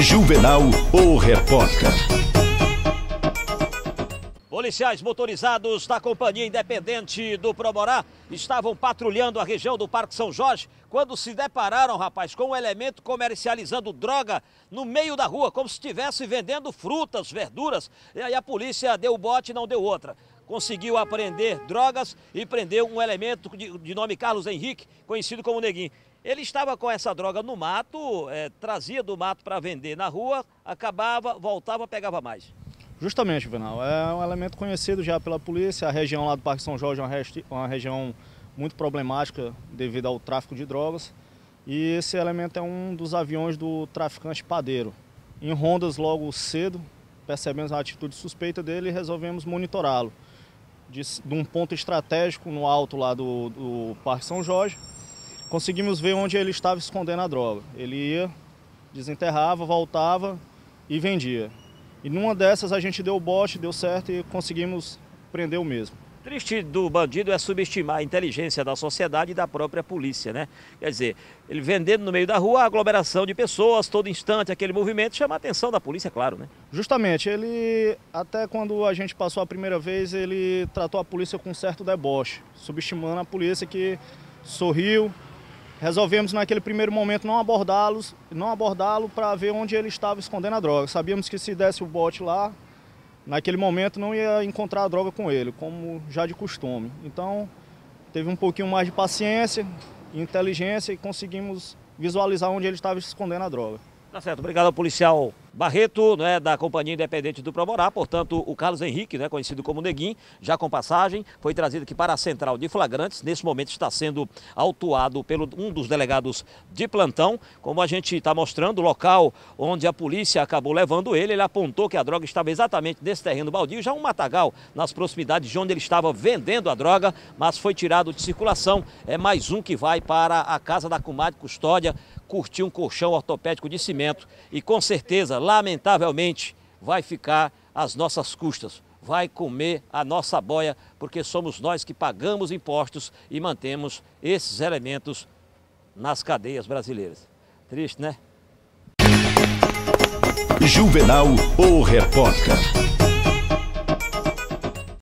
Juvenal, o repórter. Policiais motorizados da Companhia Independente do Proborá estavam patrulhando a região do Parque São Jorge quando se depararam, rapaz, com um elemento comercializando droga no meio da rua, como se estivesse vendendo frutas, verduras. E aí a polícia deu o bote e não deu outra. Conseguiu apreender drogas e prendeu um elemento de nome Carlos Henrique, conhecido como Neguinho. Ele estava com essa droga no mato, trazia do mato para vender na rua, acabava, voltava, pegava mais. Justamente, Juvenal, é um elemento conhecido já pela polícia. A região lá do Parque São Jorge é uma região muito problemática devido ao tráfico de drogas. E esse elemento é um dos aviões do traficante padeiro. Em rondas logo cedo, percebemos a atitude suspeita dele e resolvemos monitorá-lo. De um ponto estratégico no alto lá do Parque São Jorge, conseguimos ver onde ele estava escondendo a droga. Ele ia, desenterrava, voltava e vendia. E numa dessas a gente deu o bote, deu certo e conseguimos prender o mesmo. Triste do bandido é subestimar a inteligência da sociedade e da própria polícia, né? Quer dizer, ele vendendo no meio da rua, a aglomeração de pessoas, todo instante, aquele movimento chama a atenção da polícia, claro, né? Justamente, ele, até quando a gente passou a primeira vez, ele tratou a polícia com um certo deboche, subestimando a polícia que sorriu. Resolvemos naquele primeiro momento não abordá-lo para ver onde ele estava escondendo a droga. Sabíamos que se desse o bote lá, naquele momento não ia encontrar a droga com ele, como já de costume. Então, teve um pouquinho mais de paciência e inteligência e conseguimos visualizar onde ele estava escondendo a droga. Tá certo, obrigado ao policial Barreto, né, da Companhia Independente do Proborá. Portanto, o Carlos Henrique, né, conhecido como Neguinho, já com passagem, foi trazido aqui para a Central de Flagrantes. Nesse momento está sendo autuado pelo um dos delegados de plantão. Como a gente está mostrando, o local onde a polícia acabou levando ele apontou que a droga estava exatamente nesse terreno baldio, já um matagal nas proximidades de onde ele estava vendendo a droga, mas foi tirado de circulação. É mais um que vai para a casa da comadre Custódia, curtir um colchão ortopédico de cimento e com certeza, lamentavelmente, vai ficar às nossas custas, vai comer a nossa boia, porque somos nós que pagamos impostos e mantemos esses elementos nas cadeias brasileiras. Triste, né? Juvenal, o repórter.